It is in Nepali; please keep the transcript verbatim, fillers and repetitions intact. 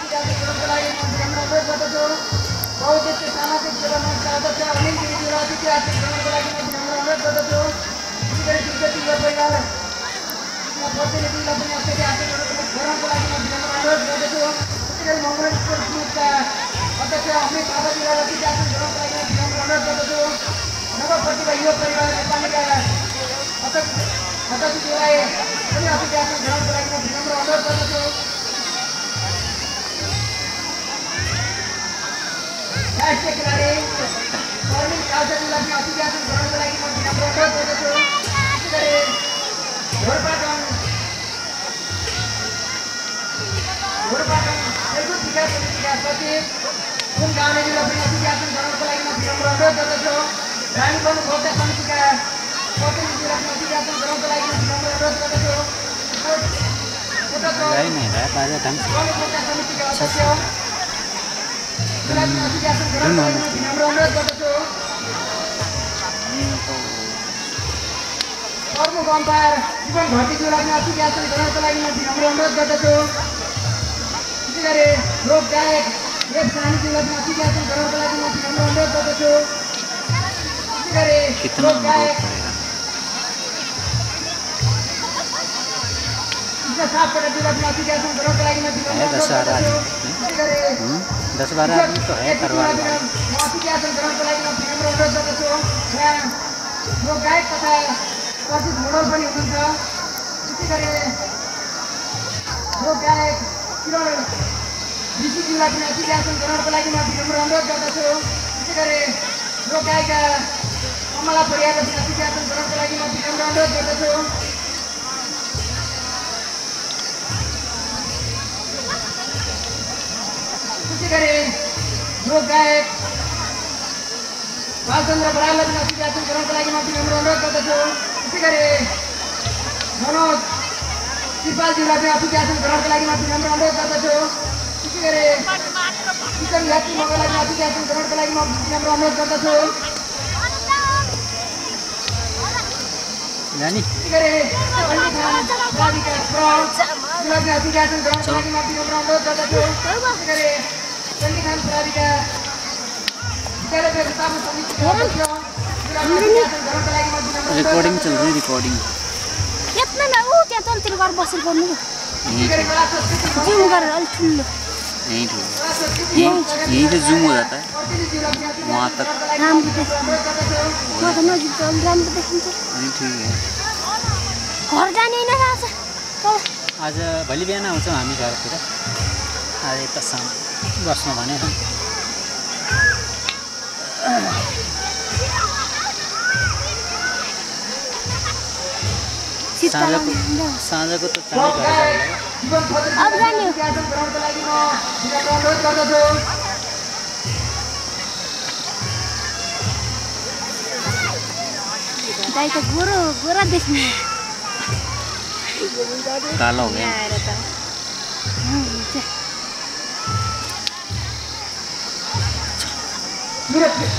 अतिथि आसन ग्रहणको लागि म विनम्र अनुरोध गर्दछु। बहुउद्देश्य सामाजिक सेवा मञ्चका अध्यक्ष अनिल गिरिज्यूलाई अतिथि आसन ग्रहणको लागि म विनम्र अनुरोध गर्दछु। त्यसै गरी दुर्गति युवा परिवार प्रतिनिधिलाई पनि अतिथि आसन ग्रहणको लागि म विनम्र अनुरोध गर्दछु। त्यसै गरी मङ्गल स्पोर्ट्स ग्रुपका अध्यक्ष अमित थापाजीलाई अतिथि आसन ग्रहणको लागि म विनम्र अनुरोध गर्दछु। नव प्रतिभा युवा परिवार नेपालीका अध्यक्षज्यूलाई पनि अतिथि आसन ग्रहणको लागि म विनम्र अनुरोध गर्दछु। राष्ट्रिय खेलाडी कर्मिल काउचाजीलाई पनि अतिथि आसन ग्रहणको लागि म विनम्र अनुरोध गर्दछु। त्यसै गरी घोरपाटन घोरपाटन खेलकुद विकास समितिका सचिव कुन गाउँलेज्यूलाई पनि अतिथि आसन ग्रहणको लागि म विनम्र अनुरोध गर्दछु। रानीवन गौता समितिका प्रतिनिधिलाई पनि अतिथि आसन ग्रहणको लागि म विनम्र अनुरोध गर्दछु। गौता समितिका अध्यक्ष अतिथि आसन ग्रहणको लागि म विनम्र अनुरोध गर्दछु। प्रमुख अम्पायर जीवन भट्टीज्यूलाई पनि अतिथि आसन ग्रहणको लागि म विनम्र अनुरोध गर्दछु। त्यसै गरी लोक गायक एक सानीज्यूलाई पनि अतिथि आसन ग्रहणको लागि म विनम्र अनुरोध गर्दछु। त्यसै गरी लोक गायक सापकोटाज्यूलाई पनि अतिथि आसन ग्रहणको लागि म विनम्र अनुरोध गर्दछु। त्यसै गरी दस बारह आदमी तो है तरवार अतिथि आसन ग्रहणको लागि म विनम्र अनुरोध गर्दछु। यहाँ लोक गायक तथा प्रसिद्ध मोडल पनि हुनुहुन्छ। त्यसै गरी लोक गायक किरण ऋषिज्यूलाई पनि अतिथि आसन ग्रहणको लागि म विनम्र अनुरोध गर्दछु। त्यसै गरी लोक गायिका कमला परियारलाई पनि अतिथि आसन ग्रहणको लागि म विनम्र अनुरोध गर्दछु। त्यसै गरी लोक गायक बालचन्द्र बराललाई पनि अतिथि आसन ग्रहणको लागि म विनम्र अनुरोध गर्दछु। त्यसै गरी मनोज त्रिपालज्यूलाई पनि अतिथि आसन ग्रहणको लागि म विनम्र अनुरोध गर्दछु। त्यसै गरी किशन यात्री मगरलाई पनि अतिथि आसन ग्रहणको लागि म विनम्र अनुरोध गर्दछु। त्यसै गरी राधिका श्रमलाई पनि अतिथि आसन ग्रहणको लागि म विनम्र अनुरोध गर्दछु। त्यसै गरी चण्डी खान राधिका विद्यालय व्यवस्थापन समितिका अध्यक्ष रिकॉर्डिंग चल रही रिकॉर्डिंग कितना ना वो क्या तो तेरे बार बस करने को जूम कर अल ठुल्लो नहीं ठीक यही तो जूम हो जाता है वहाँ तक नाम भी वो तो ना जो नाम भी देखते नहीं ठीक है घर जाने ना आज आज भोलि बिहान आउँछौँ हामी घरतिर आज यता साम बस्नु भने साँझको साँझको त अब जाने दाइ त गोरो गोरा देख्ने कालो हो गया मेरा